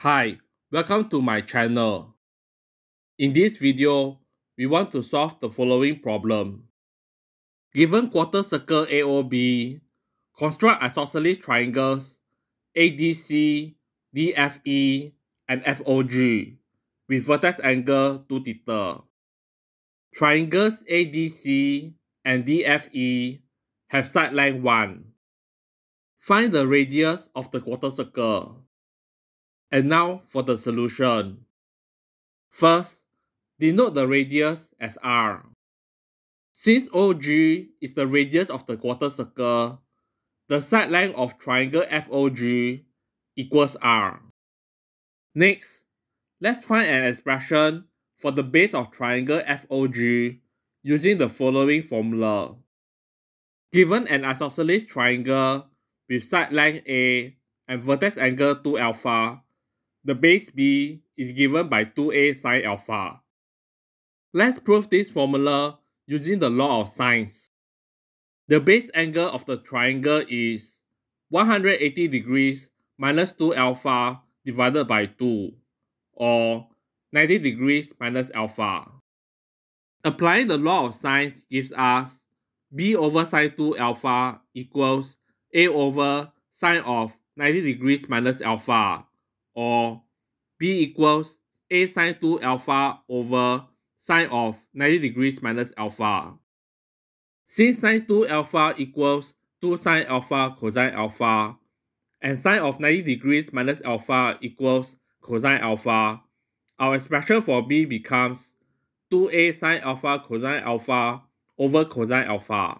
Hi, welcome to my channel. In this video, we want to solve the following problem. Given quarter circle AOB, construct isosceles triangles ADC, DFE, and FOG with vertex angle 2 theta. Triangles ADC and DFE have side length 1. Find the radius of the quarter circle. And now for the solution. First, denote the radius as r. Since OG is the radius of the quarter circle, the side length of triangle FOG equals r. Next, let's find an expression for the base of triangle FOG using the following formula. Given an isosceles triangle with side length A and vertex angle 2 alpha, the base B is given by 2a sine alpha. Let's prove this formula using the law of sines. The base angle of the triangle is 180 degrees minus 2 alpha divided by 2, or 90 degrees minus alpha. Applying the law of sines gives us b over sine 2 alpha equals a over sine of 90 degrees minus alpha, or b equals a sine 2 alpha over sine of 90 degrees minus alpha. Since sine 2 alpha equals 2 sine alpha cosine alpha, and sine of 90 degrees minus alpha equals cosine alpha, our expression for b becomes 2a sine alpha cosine alpha over cosine alpha.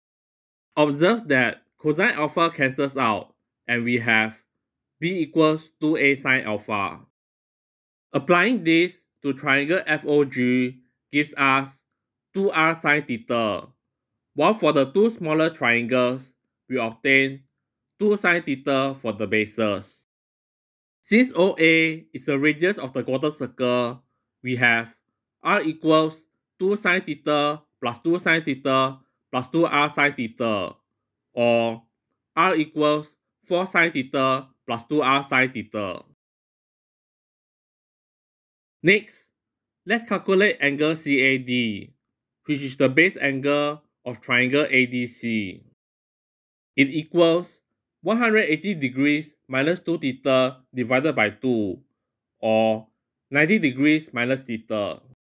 Observe that cosine alpha cancels out, and we have b equals 2a sine alpha. Applying this to triangle FOG gives us 2r sine theta, while for the two smaller triangles, we obtain 2 sine theta for the bases. Since OA is the radius of the quarter circle, we have r equals 2 sine theta plus 2 sine theta plus 2r sine theta, or r equals 4 sine theta plus 2r sine theta. Next, let's calculate angle CAD, which is the base angle of triangle ADC. It equals 180 degrees minus 2 theta divided by 2, or 90 degrees minus theta.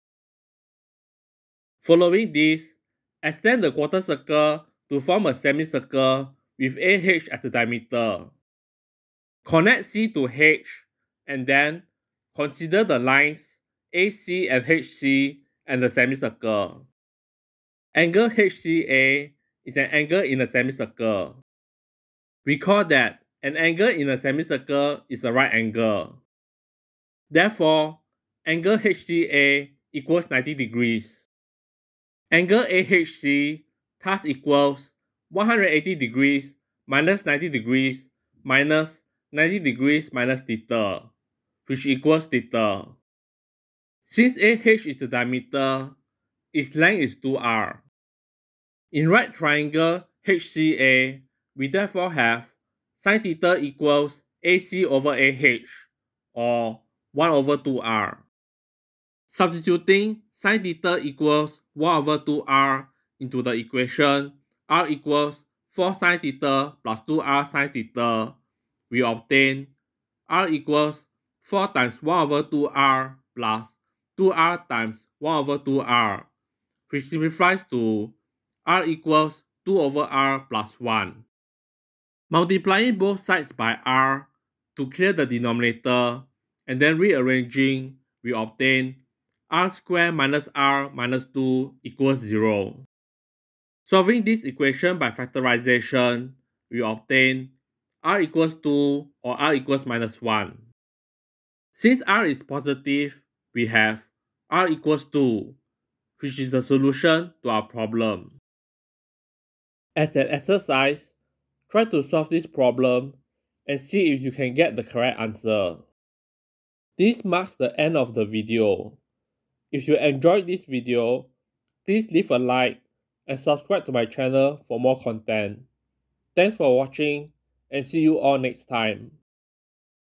Following this, extend the quarter circle to form a semicircle with AH as the diameter. Connect C to H, and then consider the lines AC and HC and the semicircle. Angle HCA is an angle in a semicircle. Recall that an angle in a semicircle is a right angle. Therefore, angle HCA equals 90 degrees. Angle AHC thus equals 180 degrees minus 90 degrees minus 90 degrees minus theta, which equals theta. Since AH is the diameter, its length is 2r. In right triangle HCA, we therefore have sin theta equals AC over AH, or 1 over 2r. Substituting sin theta equals 1 over 2r into the equation r equals 4 sin theta plus 2r sin theta, we obtain r equals 4 times 1 over 2r plus 2r times 1 over 2r, which simplifies to r equals 2 over r plus 1. Multiplying both sides by r to clear the denominator, and then rearranging, we obtain r squared minus r minus 2 equals 0. Solving this equation by factorization, we obtain r equals 2 or r equals minus 1. Since r is positive, we have r equals 2, which is the solution to our problem. As an exercise, try to solve this problem and see if you can get the correct answer. This marks the end of the video. If you enjoyed this video, please leave a like and subscribe to my channel for more content. Thanks for watching, and see you all next time.